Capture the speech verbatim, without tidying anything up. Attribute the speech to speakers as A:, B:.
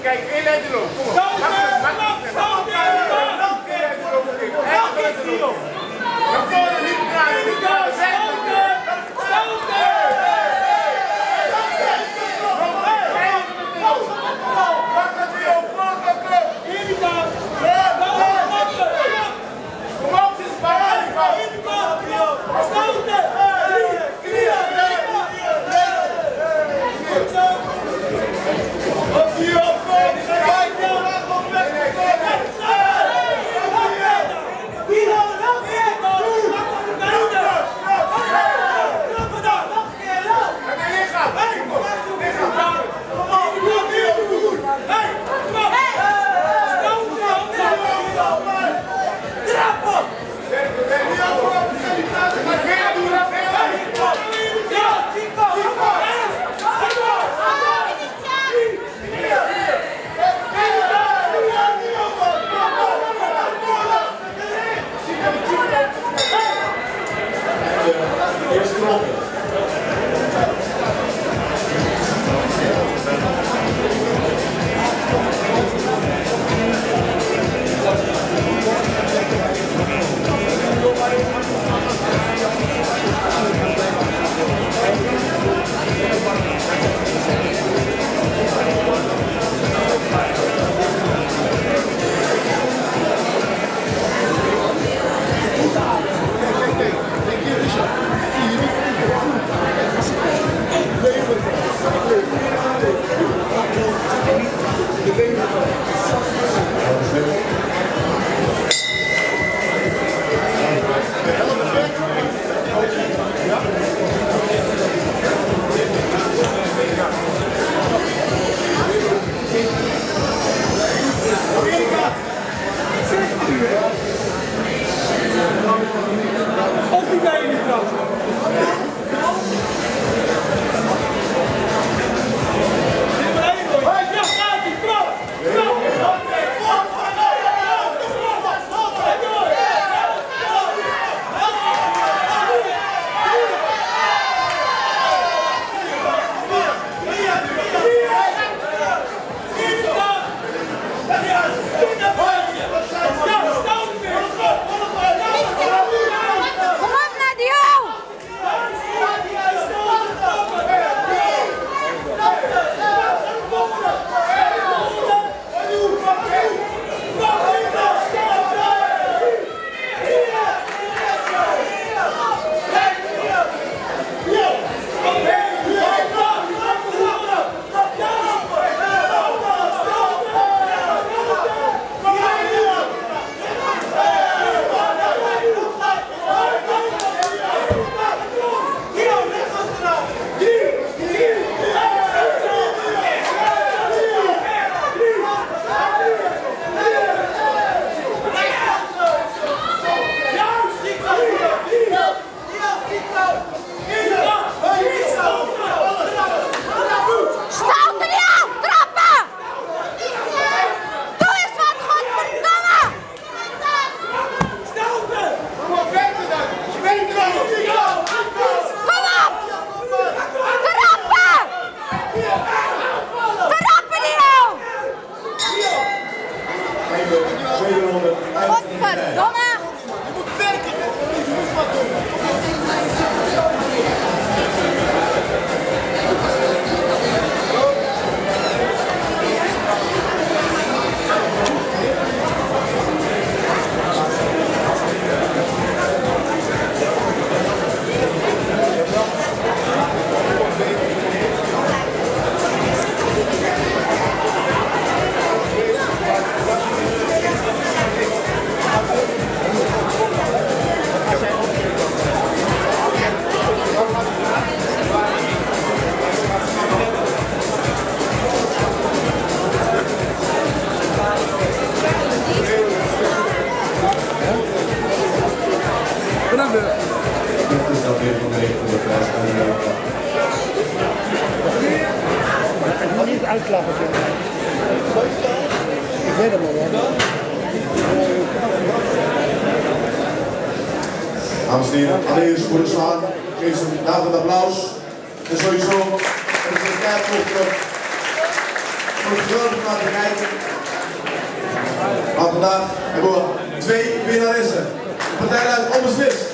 A: Kijk, één lijn erop. Kom op. Stouten! Stouten! Naar voren, niet draaien, niet draaien. Stouten! Stouten! Pak het weer op, pak het weer. Hier die kant. Kom op, dit is bij mij. Hier die kant. Stouten! Op die op,
B: uitklappen. Ik weet het wel, ja.
C: Dames en heren, alleen eens voor de slaan. Geef ze een applaus. En sowieso, het is een tijd voor het grote laten kijken. Maar vandaag hebben we twee winnaressen. De partij luidt onbeslist.